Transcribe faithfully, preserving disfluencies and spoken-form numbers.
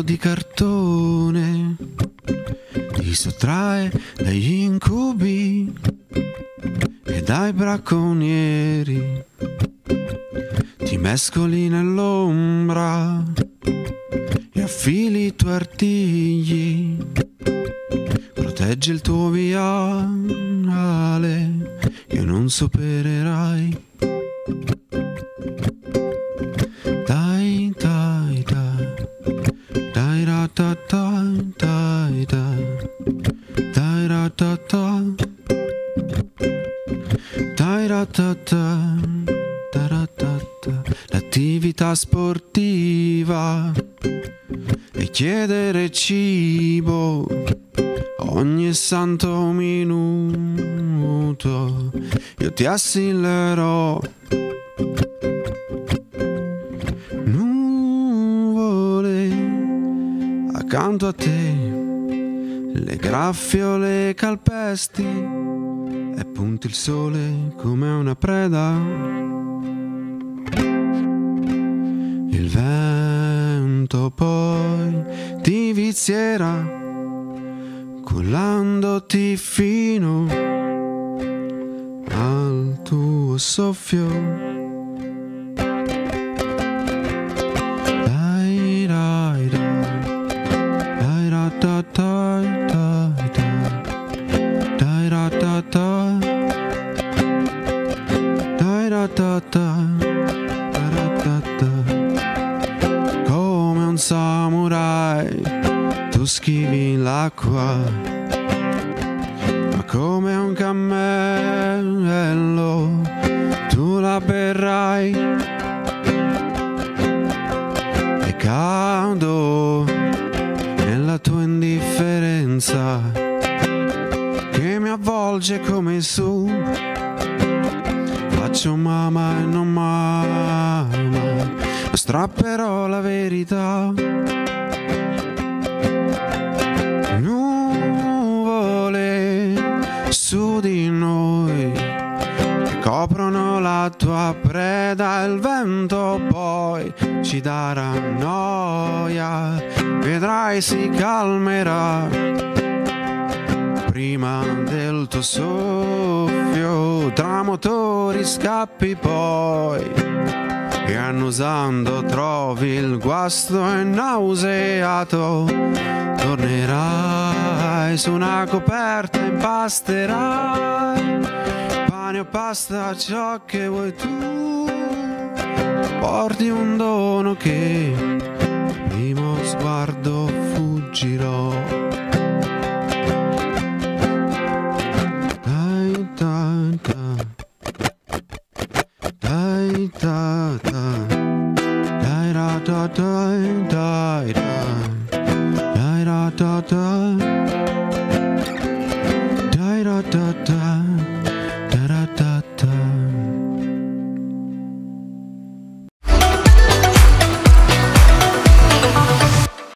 di cartone ti sottrae dagli incubi e dai bracconieri, ti mescoli nell'ombra e affili i tuoi artigli, proteggi il tuo viale che non supererai. Dai dai dai dai ra ta ta dai dai dai ra ta ta dai ra ta ta da ra ta ta. L'attività sportiva e chiedere cibo ogni santo minuto, io ti assillerò. Accanto a te le graffiole calpesti e punti il sole come una preda. Il vento poi ti vizierà cullandoti fino al tuo soffio. Come un samurai tu schivi l'acqua, ma come un cammello tu la berrai. E cado nella tua indifferenza che mi avvolge come su. Faccio mamma e non mamma, ma strapperò la verità. Nuvole su di noi che coprono la tua preda, il vento poi ci darà noia, vedrai si calmerà prima del tuo soffio, tra motori scappi poi e annusando trovi il guasto e nauseato tornerai su una coperta e impasterai pane o pasta, ciò che vuoi tu, porti un dono che primo sguardo fuggirò. Dai, dai, dai,